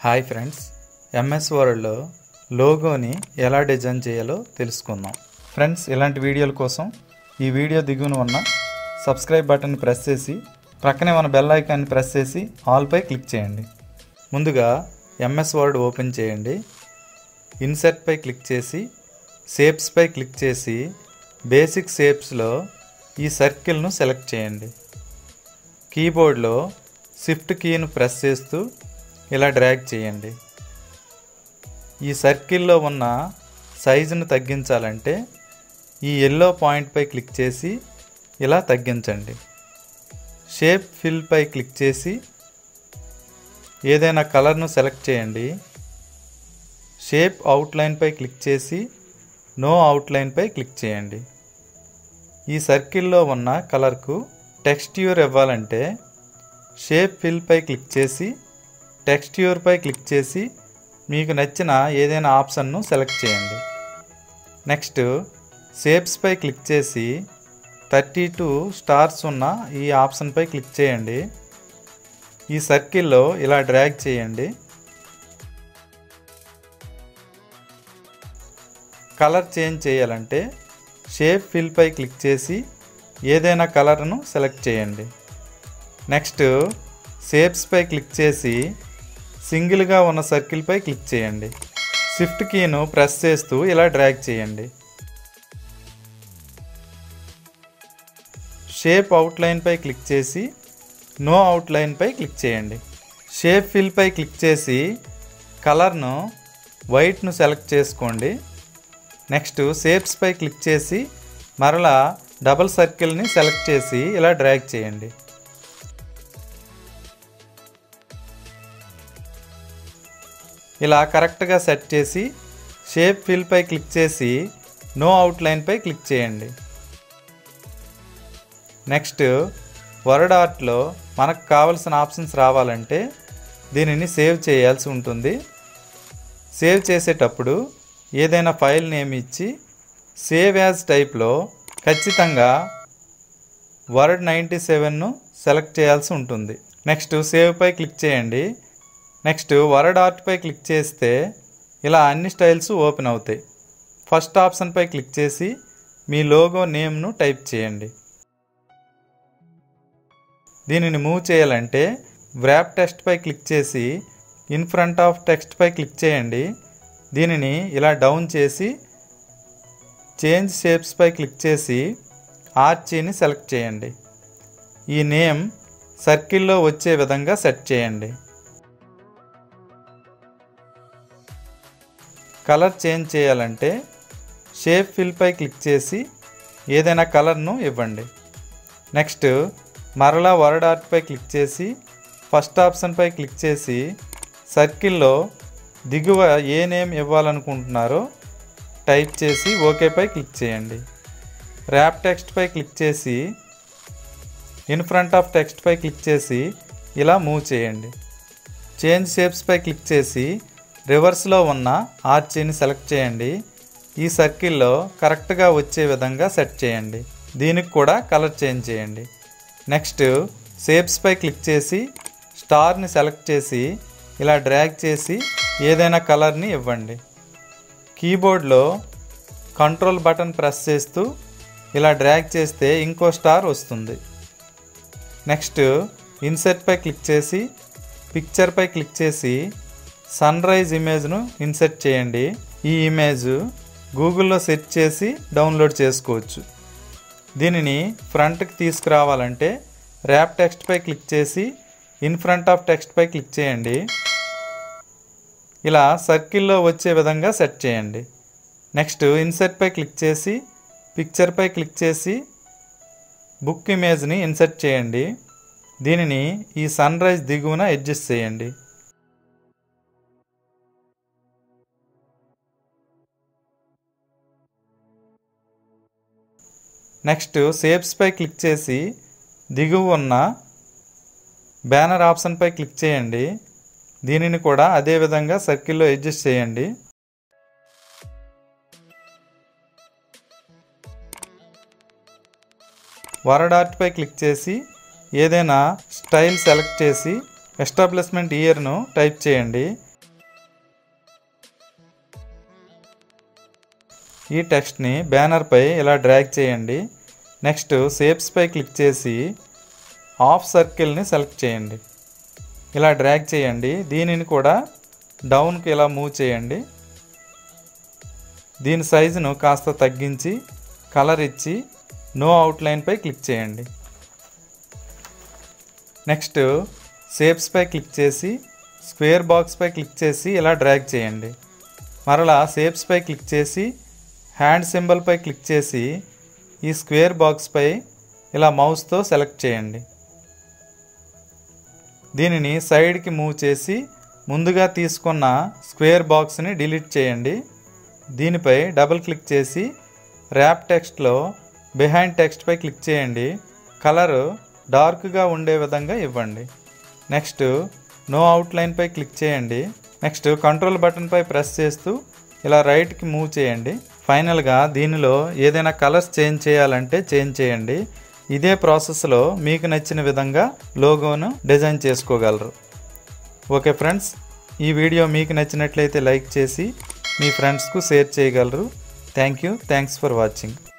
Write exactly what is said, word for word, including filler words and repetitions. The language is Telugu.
హాయ్ ఫ్రెండ్స్, ఎంఎస్ వర్డ్లో లోగోని ఎలా డిజైన్ చేయాలో తెలుసుకుందాం. ఫ్రెండ్స్, ఇలాంటి వీడియోల కోసం ఈ వీడియో దిగువన ఉన్న సబ్స్క్రైబ్ బటన్ ప్రెస్ చేసి ప్రక్కనే ఉన్న బెల్ ఐకాన్ని ప్రెస్ చేసి ఆల్పై క్లిక్ చేయండి. ముందుగా ఎంఎస్ వర్డ్ ఓపెన్ చేయండి. ఇన్సర్ట్పై క్లిక్ చేసి షేప్స్పై క్లిక్ చేసి బేసిక్ షేప్స్లో ఈ సర్కిల్ను సెలెక్ట్ చేయండి. కీబోర్డ్లో షిఫ్ట్ కీను ప్రెస్ చేస్తూ ఇలా డ్రాగ్ చేయండి. ఈ సర్కిల్లో ఉన్న సైజును తగ్గించాలంటే ఈ ఎల్లో పాయింట్పై క్లిక్ చేసి ఇలా తగ్గించండి. షేప్ ఫిల్పై క్లిక్ చేసి ఏదైనా కలర్ను సెలెక్ట్ చేయండి. షేప్ అవుట్లైన్పై క్లిక్ చేసి నో అవుట్లైన్పై క్లిక్ చేయండి. ఈ సర్కిల్లో ఉన్న కలర్కు టెక్స్ట్యూర్ ఇవ్వాలంటే షేప్ ఫిల్పై క్లిక్ చేసి టెక్స్ట్యూర్పై క్లిక్ చేసి మీకు నచ్చిన ఏదైనా ఆప్షన్ను సెలెక్ట్ చేయండి. నెక్స్ట్ షేప్స్పై క్లిక్ చేసి థర్టీ టూ స్టార్స్ ఉన్న ఈ ఆప్షన్పై క్లిక్ చేయండి. ఈ సర్కిల్లో ఇలా డ్రాగ్ చేయండి. కలర్ చేంజ్ చేయాలంటే షేప్ ఫిల్పై క్లిక్ చేసి ఏదైనా కలర్ను సెలెక్ట్ చేయండి. నెక్స్ట్ షేప్స్పై క్లిక్ చేసి సింగిల్గా ఉన్న సర్కిల్పై క్లిక్ చేయండి. షిఫ్ట్ కీను ప్రెస్ చేస్తూ ఇలా డ్రాగ్ చేయండి. షేప్ అవుట్లైన్పై క్లిక్ చేసి నో అవుట్లైన్పై క్లిక్ చేయండి. షేప్ ఫిల్పై క్లిక్ చేసి కలర్ను వైట్ను సెలెక్ట్ చేసుకోండి. నెక్స్ట్ షేప్స్పై క్లిక్ చేసి మరలా డబుల్ సర్కిల్ని సెలెక్ట్ చేసి ఇలా డ్రాగ్ చేయండి. ఇలా కరెక్ట్గా సెట్ చేసి షేప్ ఫిల్పై క్లిక్ చేసి నో అవుట్లైన్పై క్లిక్ చేయండి. నెక్స్ట్ వర్డ్ ఆర్ట్లో మనకు కావలసిన ఆప్షన్స్ రావాలంటే దీనిని సేవ్ చేయాల్సి ఉంటుంది. సేవ్ చేసేటప్పుడు ఏదైనా ఫైల్ నేమ్ ఇచ్చి సేవ్ యాజ్ టైప్లో ఖచ్చితంగా వర్డ్ నైంటీ సెవెన్ను సెలెక్ట్ చేయాల్సి ఉంటుంది. నెక్స్ట్ సేవ్పై క్లిక్ చేయండి. నెక్స్ట్ వర్డ్ ఆర్ట్పై క్లిక్ చేస్తే ఇలా అన్ని స్టైల్స్ ఓపెన్ అవుతాయి. ఫస్ట్ ఆప్షన్పై క్లిక్ చేసి మీ లోగో నేమ్ను టైప్ చేయండి. దీనిని మూవ్ చేయాలంటే వ్రాప్ టెక్స్ట్పై క్లిక్ చేసి ఇన్ ఫ్రంట్ ఆఫ్ టెక్స్ట్పై క్లిక్ చేయండి. దీనిని ఇలా డౌన్ చేసి చేంజ్ షేప్స్పై క్లిక్ చేసి ఆర్చీని సెలెక్ట్ చేయండి. ఈ నేమ్ సర్కిల్లో వచ్చే విధంగా సెట్ చేయండి. కలర్ చేంజ్ చేయాలంటే షేప్ ఫిల్పై క్లిక్ చేసి ఏదైనా కలర్ను ఇవ్వండి. నెక్స్ట్ మరలా వర్డ్ ఆర్ట్పై క్లిక్ చేసి ఫస్ట్ ఆప్షన్పై క్లిక్ చేసి సర్కిల్లో దిగువ ఏ నేమ్ ఇవ్వాలనుకుంటున్నారో టైప్ చేసి ఓకేపై క్లిక్ చేయండి. ర్యాప్ టెక్స్ట్పై క్లిక్ చేసి ఇన్ ఫ్రంట్ ఆఫ్ టెక్స్ట్పై క్లిక్ చేసి ఇలా మూవ్ చేయండి. చేంజ్ షేప్స్పై క్లిక్ చేసి రివర్స్లో ఉన్న ఆర్చీని సెలెక్ట్ చేయండి. ఈ సర్కిల్లో కరెక్ట్గా వచ్చే విధంగా సెట్ చేయండి. దీనికి కూడా కలర్ చేంజ్ చేయండి. నెక్స్ట్ షేప్స్పై క్లిక్ చేసి స్టార్ని సెలెక్ట్ చేసి ఇలా డ్రాగ్ చేసి ఏదైనా కలర్ని ఇవ్వండి. కీబోర్డ్లో కంట్రోల్ బటన్ ప్రెస్ చేస్తూ ఇలా డ్రాగ్ చేస్తే ఇంకో స్టార్ వస్తుంది. నెక్స్ట్ ఇన్సర్ట్పై క్లిక్ చేసి పిక్చర్పై క్లిక్ చేసి సన్ రైజ్ ఇమేజ్ను ఇన్సర్ట్ చేయండి. ఈ ఇమేజ్ గూగుల్లో సెర్చ్ చేసి డౌన్లోడ్ చేసుకోవచ్చు. దీనిని ఫ్రంట్కి తీసుకురావాలంటే ర్యాప్ టెక్స్ట్పై క్లిక్ చేసి ఇన్ ఫ్రంట్ ఆఫ్ టెక్స్ట్పై క్లిక్ చేయండి. ఇలా సర్కిల్లో వచ్చే విధంగా సెట్ చేయండి. నెక్స్ట్ ఇన్సర్ట్పై క్లిక్ చేసి పిక్చర్పై క్లిక్ చేసి బుక్ ఇమేజ్ని ఇన్సర్ట్ చేయండి. దీనిని ఈ సన్ రైజ్ దిగువన అడ్జస్ట్ చేయండి. నెక్స్ట్ షేప్స్పై క్లిక్ చేసి దిగువ ఉన్న బ్యానర్ ఆప్షన్పై క్లిక్ చేయండి. దీనిని కూడా అదే విధంగా సర్కిల్లో అడ్జస్ట్ చేయండి. వర్డ్ ఆర్ట్పై క్లిక్ చేసి ఏదైనా స్టైల్ సెలెక్ట్ చేసి ఎస్టాబ్లిష్మెంట్ ఇయర్ను టైప్ చేయండి. ఈ టెక్స్ట్ని బ్యానర్పై ఇలా డ్రాగ్ చేయండి. నెక్స్ట్ షేప్స్పై క్లిక్ చేసి హాఫ్ సర్కిల్ని సెలెక్ట్ చేయండి. ఇలా డ్రాగ్ చేయండి. దీనిని కూడా డౌన్కి ఇలా మూవ్ చేయండి. దీని సైజును కాస్త తగ్గించి కలర్ ఇచ్చి నో అవుట్లైన్పై క్లిక్ చేయండి. నెక్స్ట్ షేప్స్పై క్లిక్ చేసి స్క్వేర్ బాక్స్పై క్లిక్ చేసి ఇలా డ్రాగ్ చేయండి. మరలా షేప్స్పై క్లిక్ చేసి హ్యాండ్ సింబల్పై క్లిక్ చేసి ఈ స్క్వేర్ బాక్స్పై ఇలా మౌస్తో సెలెక్ట్ చేయండి. దీనిని సైడ్కి మూవ్ చేసి ముందుగా తీసుకున్న స్క్వేర్ బాక్స్ని డిలీట్ చేయండి. దీనిపై డబుల్ క్లిక్ చేసి ర్యాప్ టెక్స్ట్లో బిహైండ్ టెక్స్ట్పై క్లిక్ చేయండి. కలరు డార్క్గా ఉండే విధంగా ఇవ్వండి. నెక్స్ట్ నో అవుట్లైన్పై క్లిక్ చేయండి. నెక్స్ట్ కంట్రోల్ బటన్పై ప్రెస్ చేస్తూ ఇలా రైట్కి మూవ్ చేయండి. ఫైనల్గా దీనిలో ఏదైనా కలర్స్ చేంజ్ చేయాలంటే చేంజ్ చేయండి. ఇదే ప్రాసెస్లో మీకు నచ్చిన విధంగా లోగోను డిజైన్ చేసుకోగలరు. ఓకే ఫ్రెండ్స్, ఈ వీడియో మీకు నచ్చినట్లయితే లైక్ చేసి మీ ఫ్రెండ్స్కు షేర్ చేయగలరు. Thank you thanks for watching.